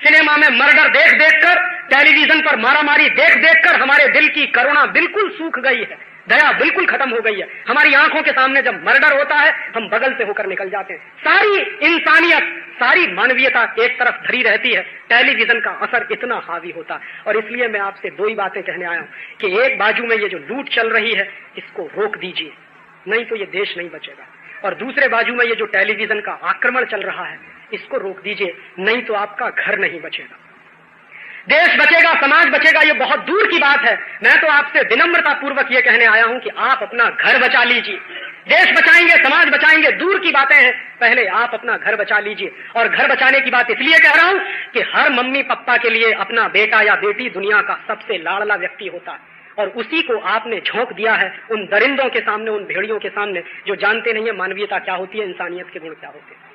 Cinema में murder देख देख कर, टेलीविजन पर मारामारी देख देख कर हमारे दिल की करुणा बिल्कुल सूख गई है, दया बिल्कुल खत्म हो गई है। हमारी आंखों के सामने जब मर्डर होता है हम बगल से होकर निकल जाते हैं। सारी इंसानियत, सारी मानवीयता एक तरफ धरी रहती है, टेलीविजन का असर इतना हावी होता है। और इसलिए मैं आपसे दो ही बातें कहने आया हूं कि एक बाजू में ये जो लूट चल रही है इसको रोक दीजिए, नहीं तो ये देश नहीं बचेगा, और दूसरे बाजू में ये जो टेलीविजन का आक्रमण चल रहा है इसको रोक दीजिए, नहीं तो आपका घर नहीं बचेगा। देश बचेगा, समाज बचेगा, ये बहुत दूर की बात है। मैं तो आपसे विनम्रता पूर्वक ये कहने आया हूं कि आप अपना घर बचा लीजिए। देश बचाएंगे, समाज बचाएंगे, दूर की बातें हैं, पहले आप अपना घर बचा लीजिए। और घर बचाने की बात इसलिए कह रहा हूं कि हर मम्मी पापा के लिए अपना बेटा या बेटी दुनिया का सबसे लाडला व्यक्ति होता है, और उसी को आपने झोंक दिया है उन दरिंदों के सामने, उन भेड़ियों के सामने जो जानते नहीं है मानवीयता क्या होती है, इंसानियत के गुण क्या होते हैं।